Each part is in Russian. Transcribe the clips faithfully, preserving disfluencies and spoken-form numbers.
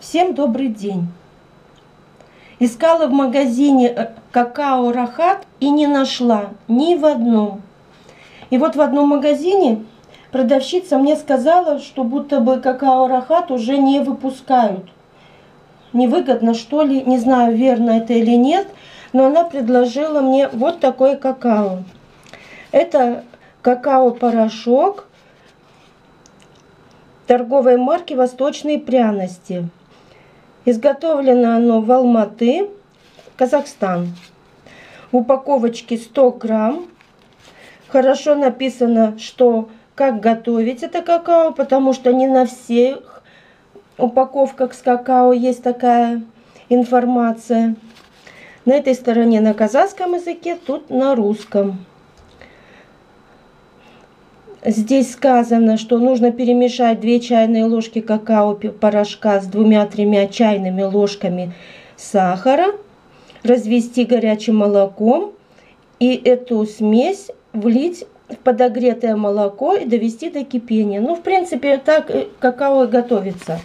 Всем добрый день! Искала в магазине какао Рахат и не нашла ни в одном. И вот в одном магазине продавщица мне сказала, что будто бы какао Рахат уже не выпускают. Невыгодно, что ли, не знаю, верно это или нет, но она предложила мне вот такое какао. Это какао-порошок торговой марки «Восточные пряности». Изготовлено оно в Алматы, Казахстан. В упаковочке сто грамм. Хорошо написано, что как готовить это какао, потому что не на всех упаковках с какао есть такая информация. На этой стороне на казахском языке, тут на русском. Здесь сказано, что нужно перемешать две чайные ложки какао-порошка с двумя-тремя чайными ложками сахара, развести горячим молоком и эту смесь влить в подогретое молоко и довести до кипения. Ну, в принципе, так какао и готовится.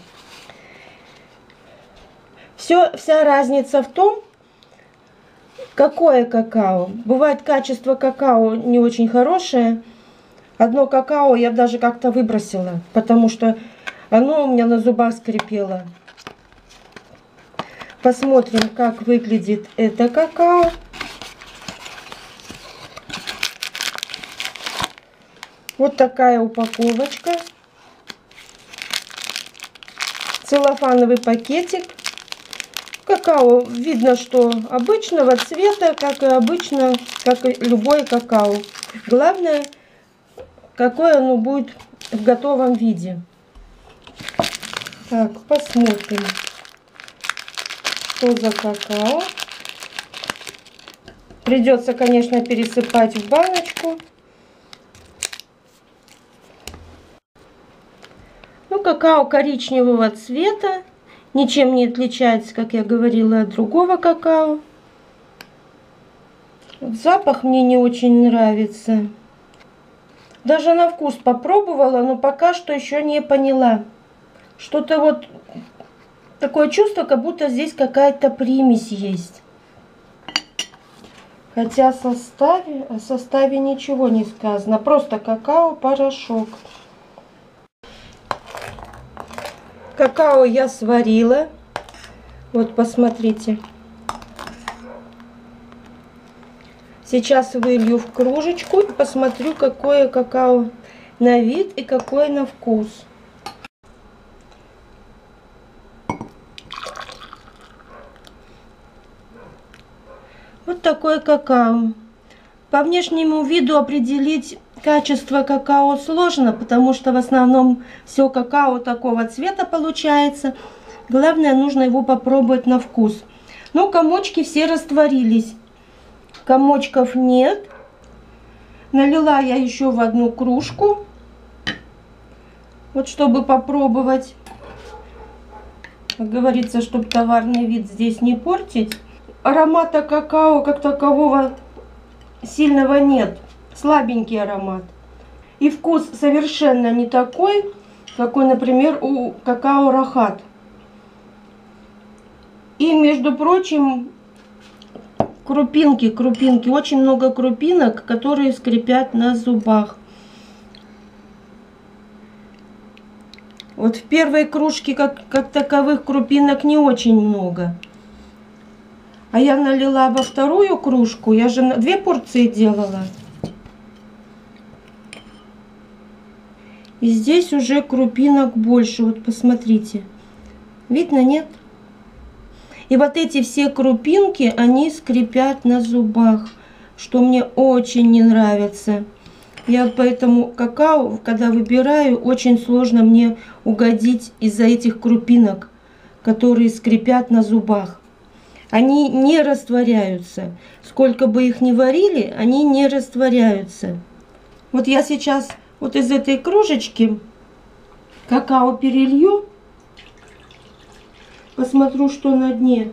Все, вся разница в том, какое какао. Бывает, качество какао не очень хорошее. Одно какао я даже как-то выбросила, потому что оно у меня на зубах скрипело. Посмотрим, как выглядит это какао. Вот такая упаковочка. Целлофановый пакетик. Какао видно, что обычного цвета, как и обычно, как и любое какао. Главное, какое оно будет в готовом виде. Так, посмотрим, что за какао. Придется, конечно, пересыпать в баночку. Ну, какао коричневого цвета. Ничем не отличается, как я говорила, от другого какао. Запах мне не очень нравится. Даже на вкус попробовала, но пока что еще не поняла. Что-то вот такое чувство, как будто здесь какая-то примесь есть. Хотя о составе, о составе ничего не сказано. Просто какао-порошок. Какао я сварила. Вот, посмотрите. Сейчас вылью в кружечку и посмотрю, какое какао на вид и какое на вкус. Вот такое какао. По внешнему виду определить качество какао сложно, потому что в основном все какао такого цвета получается. Главное, нужно его попробовать на вкус. Но комочки все растворились. Комочков нет. Налила я еще в одну кружку. Вот чтобы попробовать. Как говорится, чтобы товарный вид здесь не портить. Аромата какао как такового сильного нет. Слабенький аромат. И вкус совершенно не такой, какой, например, у какао Рахат. И, между прочим, крупинки, крупинки, очень много крупинок, которые скрипят на зубах. Вот в первой кружке как, как таковых крупинок не очень много. А я налила во вторую кружку, я же две порции делала. И здесь уже крупинок больше, вот посмотрите. Видно, нет? И вот эти все крупинки, они скрипят на зубах, что мне очень не нравится. Я поэтому какао, когда выбираю, очень сложно мне угодить из-за этих крупинок, которые скрипят на зубах. Они не растворяются. Сколько бы их ни варили, они не растворяются. Вот я сейчас вот из этой кружечки какао перелью. Посмотрю, что на дне.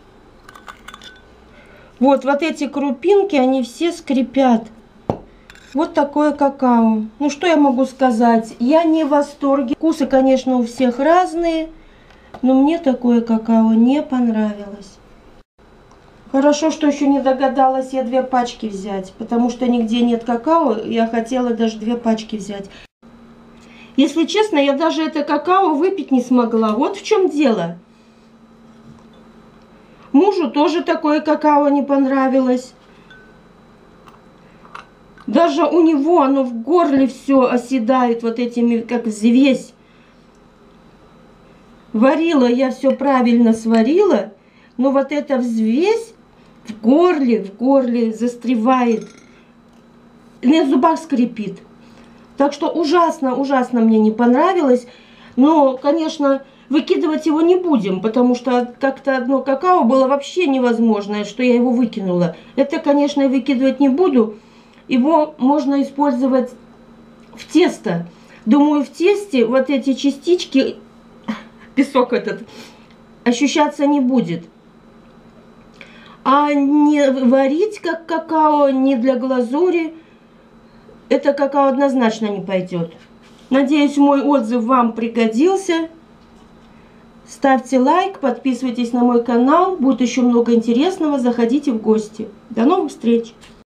Вот, вот эти крупинки, они все скрипят. Вот такое какао. Ну что я могу сказать? Я не в восторге. Вкусы, конечно, у всех разные, но мне такое какао не понравилось. Хорошо, что еще не догадалась я две пачки взять, потому что нигде нет какао, я хотела даже две пачки взять. Если честно, я даже это какао выпить не смогла. Вот в чем дело. Мужу тоже такое какао не понравилось. Даже у него оно в горле все оседает вот этими, как взвесь. Варила я все правильно сварила, но вот эта взвесь в горле, в горле застревает. На зубах скрипит. Так что ужасно, ужасно мне не понравилось. Но, конечно, выкидывать его не будем, потому что как-то одно какао было вообще невозможное, что я его выкинула. Это, конечно, я выкидывать не буду. Его можно использовать в тесто. Думаю, в тесте вот эти частички, песок этот, ощущаться не будет. А не варить как какао, не для глазури, это какао однозначно не пойдет. Надеюсь, мой отзыв вам пригодился. Ставьте лайк, подписывайтесь на мой канал. Будет еще много интересного. Заходите в гости. До новых встреч!